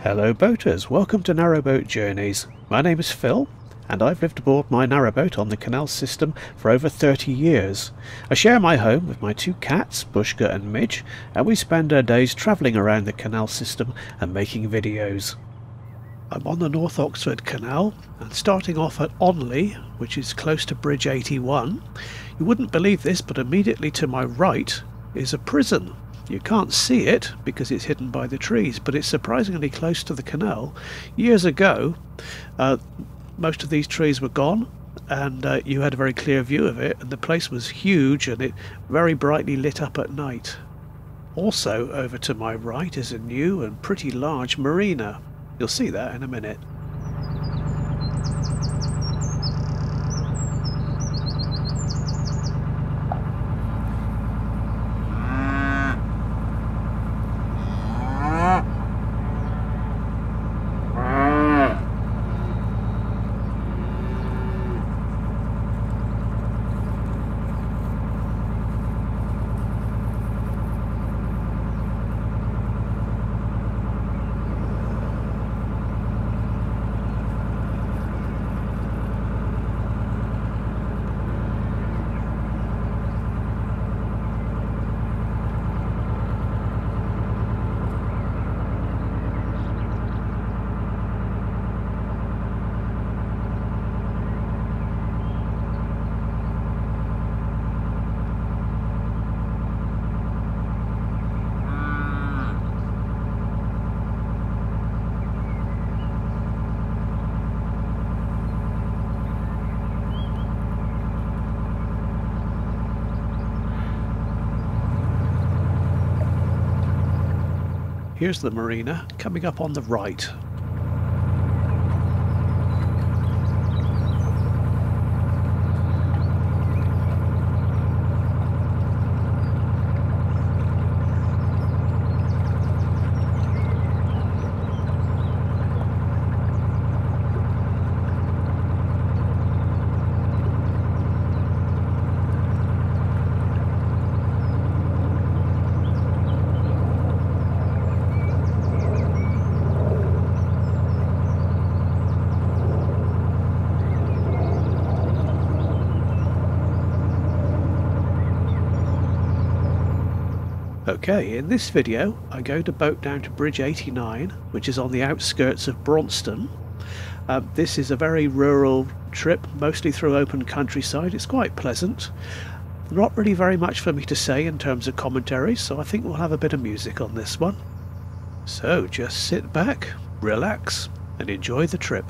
Hello boaters, welcome to Narrowboat Journeys. My name is Phil and I've lived aboard my narrowboat on the canal system for over 30 years. I share my home with my two cats, Bushka and Midge, and we spend our days travelling around the canal system and making videos. I'm on the North Oxford Canal and starting off at Onley, which is close to Bridge 81. You wouldn't believe this, but immediately to my right is a prison. You can't see it because it's hidden by the trees, but it's surprisingly close to the canal. Years ago, most of these trees were gone and you had a very clear view of it, and the place was huge and it very brightly lit up at night. Also over to my right is a new and pretty large marina. You'll see that in a minute. Here's the marina coming up on the right. Okay, in this video I go to boat down to Bridge 89, which is on the outskirts of Braunston. This is a very rural trip, mostly through open countryside. It's quite pleasant. Not really very much for me to say in terms of commentary, so I think we'll have a bit of music on this one. So just sit back, relax, and enjoy the trip.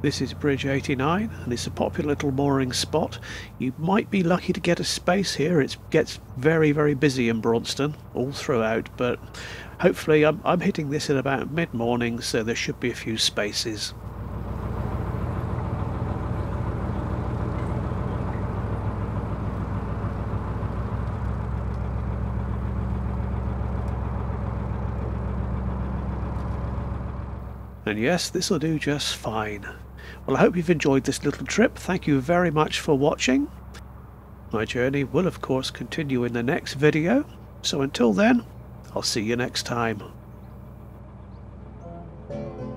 This is Bridge 89 and it's a popular little mooring spot. You might be lucky to get a space here. It gets very busy in Braunston all throughout, but hopefully I'm hitting this at about mid-morning, so there should be a few spaces. And yes, this will do just fine. Well, I hope you've enjoyed this little trip. Thank you very much for watching. My journey will of course continue in the next video, so until then, I'll see you next time.